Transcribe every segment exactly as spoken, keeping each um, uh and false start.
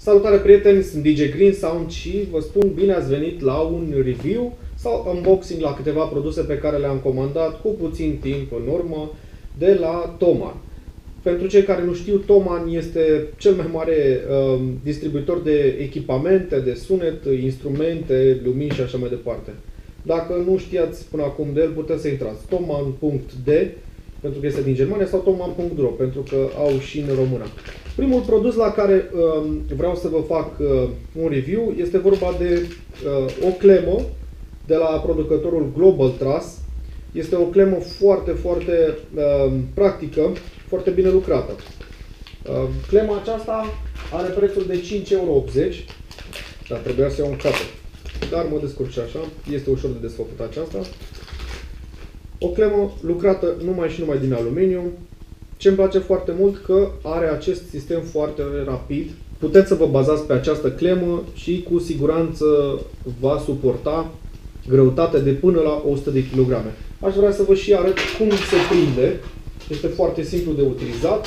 Salutare prieteni, sunt D J Green Sound și vă spun bine ați venit la un review sau unboxing la câteva produse pe care le-am comandat cu puțin timp în urmă de la Thomann. Pentru cei care nu știu, Thomann este cel mai mare uh, distribuitor de echipamente, de sunet, instrumente, lumini și așa mai departe. Dacă nu știați până acum de el, puteți să intrați thomann punct d pentru că este din Germania sau thomann punct r o pentru că au și în română. Primul produs la care uh, vreau să vă fac uh, un review este vorba de uh, o clemă de la producătorul Global Truss. Este o clemă foarte, foarte uh, practică, foarte bine lucrată. Uh, clema aceasta are prețul de cinci euro optzeci, dar trebuia să iau un capăt. Dar mă descurc și așa, este ușor de desfăcut aceasta. O clemă lucrată numai și numai din aluminiu. Ce îmi place foarte mult că are acest sistem foarte rapid. Puteți să vă bazați pe această clemă și cu siguranță va suporta greutate de până la o sută de kilograme. Aș vrea să vă și arăt cum se prinde. Este foarte simplu de utilizat.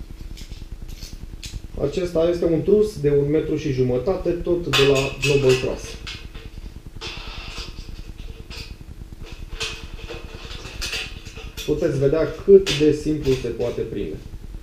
Acesta este un trus de un metru și jumătate, tot de la Global Truss. Puteți vedea cât de simplu se poate prinde.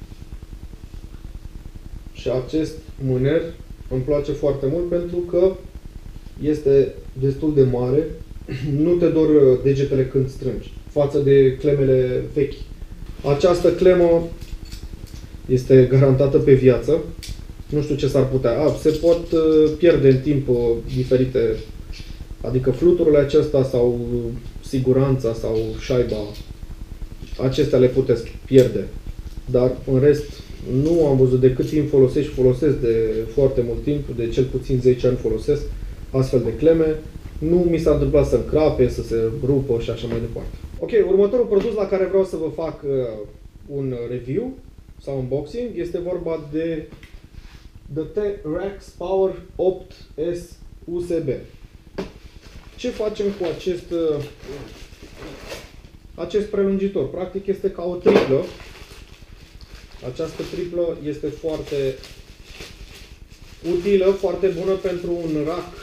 Și acest mâner îmi place foarte mult pentru că este destul de mare. Nu te dor degetele când strângi, față de clemele vechi. Această clemă este garantată pe viață. Nu știu ce s-ar putea. A, se pot pierde în timp diferite, adică fluturile acestea sau siguranța sau șaiba. Acestea le puteți pierde. Dar în rest nu am văzut de cât timp folosesc și folosesc de foarte mult timp, de cel puțin zece ani folosesc astfel de cleme. Nu mi s-a întâmplat să încrape, să se rupă și așa mai departe. Ok, următorul produs la care vreau să vă fac uh, un review sau unboxing este vorba de The T-Rex Power opt S U S B. Ce facem cu acest, uh, acest prelungitor? Practic este ca o triplă. Această triplă este foarte utilă, foarte bună pentru un rack.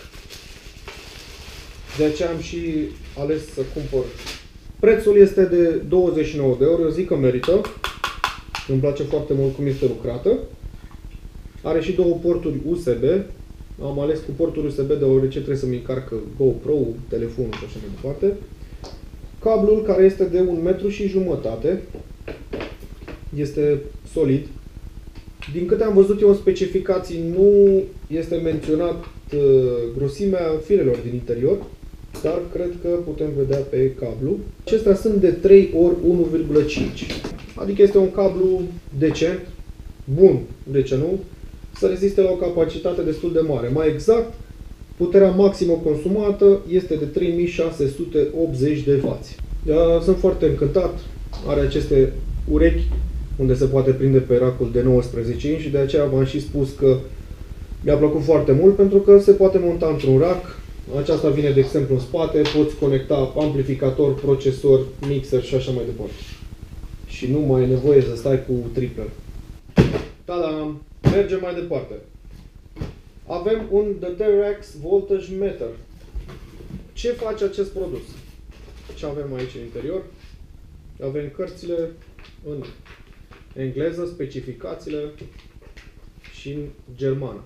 De aceea am și ales să cumpăr. Prețul este de douăzeci și nouă de euro, eu zic că merită. Îmi place foarte mult cum este lucrată. Are și două porturi U S B. Am ales cu portul U S B deoarece trebuie să-mi încarcă GoPro, telefonul și așa mai departe. Cablul, care este de un metru și jumătate, este solid. Din câte am văzut eu în specificații, nu este menționat uh, grosimea firelor din interior, dar cred că putem vedea pe cablu. Acestea sunt de trei ori unu virgulă cinci, adică este un cablu decent, bun, de ce nu, să reziste la o capacitate destul de mare. Mai exact, puterea maximă consumată este de trei mii șase sute optzeci de wați. Sunt foarte încântat, are aceste urechi unde se poate prinde pe rack-ul de nouăsprezece inci și de aceea v-am și spus că mi-a plăcut foarte mult pentru că se poate monta într-un rack. Aceasta vine, de exemplu, în spate, poți conecta amplificator, procesor, mixer și așa mai departe. Și nu mai e nevoie să stai cu triplă. Da, mergem mai departe. Avem un The T-Rex Voltage Meter. Ce face acest produs? Ce avem aici în interior? Avem cărțile în engleză, specificațiile și în germană.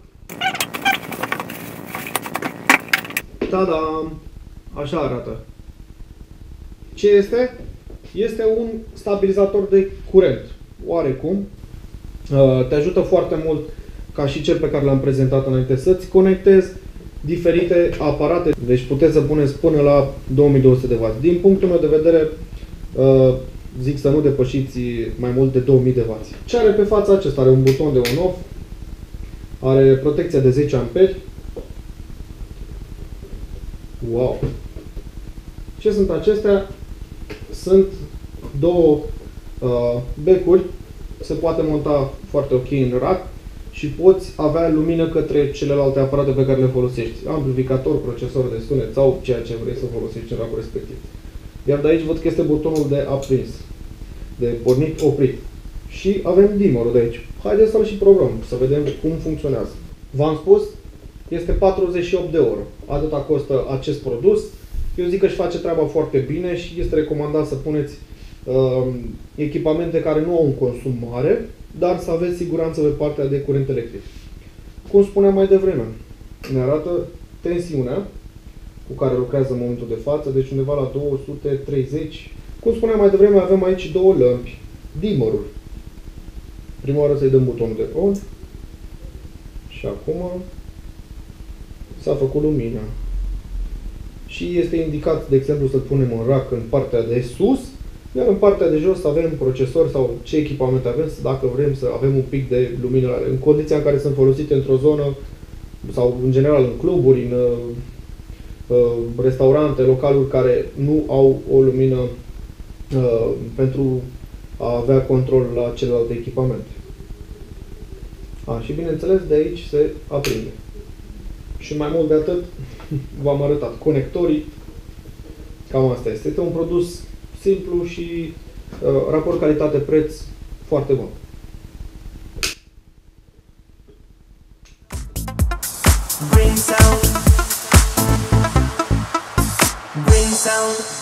Tada! Așa arată. Ce este? Este un stabilizator de curent. Oarecum. Te ajută foarte mult, ca și cel pe care l-am prezentat înainte, să-ți conectezi diferite aparate. Deci puteți să puneți până la două mii două sute de wați. Din punctul meu de vedere, zic să nu depășiți mai mult de două mii de wați. Ce are pe fața acesta? Are un buton de on-off, are protecția de zece amperi. Wow! Ce sunt acestea? Sunt două uh, becuri, se poate monta foarte ok în rack și poți avea lumină către celelalte aparate pe care le folosești. Amplificator, procesor de sunet sau ceea ce vrei să folosești în rackul respectiv. Iar de aici văd că este butonul de aprins, de pornit, oprit. Și avem dimmerul de aici. Haideți să-l și programăm, să vedem cum funcționează. V-am spus, este patruzeci și opt de euro. Atâta costă acest produs. Eu zic că își face treaba foarte bine și este recomandat să puneți uh, echipamente care nu au un consum mare, dar să aveți siguranță pe partea de curent electric. Cum spuneam mai devreme, ne arată tensiunea cu care lucrează în momentul de față, deci undeva la două sute treizeci. Cum spuneam mai devreme, avem aici două lămpi, dimmerul. Prima oară să-i dăm butonul de on și acum s-a făcut lumina. Și este indicat, de exemplu, să-l punem în rack în partea de sus, iar în partea de jos să avem procesor sau ce echipament avem, dacă vrem să avem un pic de lumină în condiția în care sunt folosite într-o zonă sau în general în cluburi, în uh, restaurante, localuri care nu au o lumină uh, pentru a avea control la celelalte echipamente. A, și bineînțeles de aici se aprinde. Și mai mult de atât, v-am arătat conectorii. Cam asta este. Este un produs simplu și uh, raport calitate-preț foarte bun. Bring sound. Bring sound.